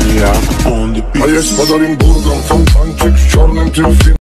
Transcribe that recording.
A jest padarim burgą, fontanczyk w czarnym tym